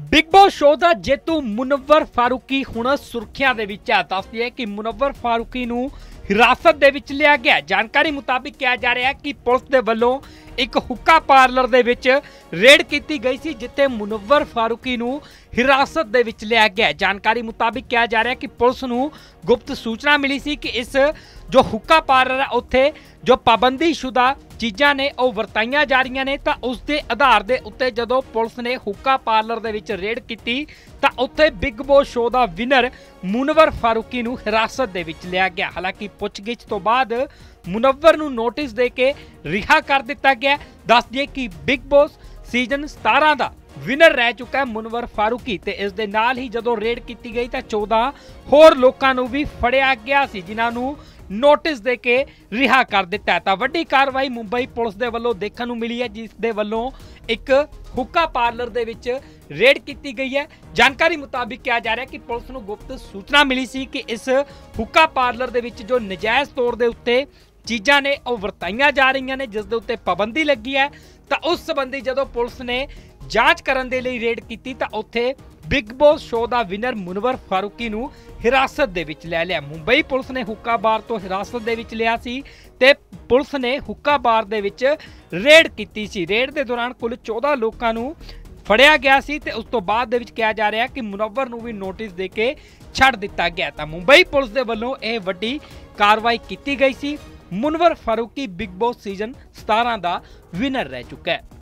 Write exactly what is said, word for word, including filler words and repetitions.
Big Boss show का जेतू मुनव्वर फारूकी हुण सुर्खियां दे विच है। दस दिए कि मुनव्वर फारूकी नूं हिरासत दे विच लिया गया। जानकारी मुताबिक कहा जा रहा है कि पुलिस दे वल्लों एक हुक्का पार्लर दे विच रेड की गई सी, जिथे मुनव्वर फारूकी नूं हिरासत दे विच लिया गया। जानकारी मुताबिक कहा जा रहा है कि पुलिस नूं गुप्त सूचना मिली सी कि इस जो हुक्का पार्लर है उत्थे जो पाबंदीशुदा चीज़ां ने वो वरताईयां जा रही ने, तो उस दे आधार दे उत्ते जदों पुलिस ने हुक्का पार्लर दे विच रेड की तो उत्थे बिग बॉस शो का विनर मुनव्वर फारूकी नूं हिरासत दे विच लिया गया। हालांकि पुछगिछ तो बाद मुनव्वर नूं नोटिस दे के रिहा कर दिता गया। दस दिए कि बिग बॉस सीजन सतारह का विनर रह चुका है मुनव्वर फारूकी, ते इस दे नाल ही जदों रेड की गई तो चौदह होर लोकां नूं भी फड़िया गया सी, जिन्हां नूं नोटिस दे के रिहा कर दिता है। तो वड्डी कार्रवाई मुंबई पुलिस दे वल्लों देखण नूं मिली है, जिस दे वल्लों एक हुक्का पार्लर दे विच रेड की गई है। जानकारी मुताबिक कहा जा रहा है कि पुलिस नूं गुप्त सूचना मिली सी कि इस हुक्का पार्लर दे विच जो नजायज़ तौर दे उत्ते चीज़ां ने वो वरताईयां जा रही ने, जिस दे उत्ते पाबंदी लगी है। तो उस संबंधी जदों पुलिस ने जांच करन दे लई रेड की तो उत्थे बिग बॉस शो का विनर मुनव्वर फारूकी नूं हिरासत दे विच ले लिया। मुंबई पुलिस ने हुक्का बार तो हिरासत दे विच लिया सी ते पुलिस ने हुक्का बार दे विच रेड की सी। रेड के दौरान कुल चौदह लोगों नूं फड़िया गया सी ते उस तो बाद दे विच कहा जा रहा है कि मुनव्वर नूं भी नोटिस दे के छड्ड दिता गया। तो मुंबई पुलिस दे वल्लों यह वड्डी कार्रवाई की गई सी। मुनव्वर फारूकी बिग बॉस सीजन सतारह का विनर रह चुका है।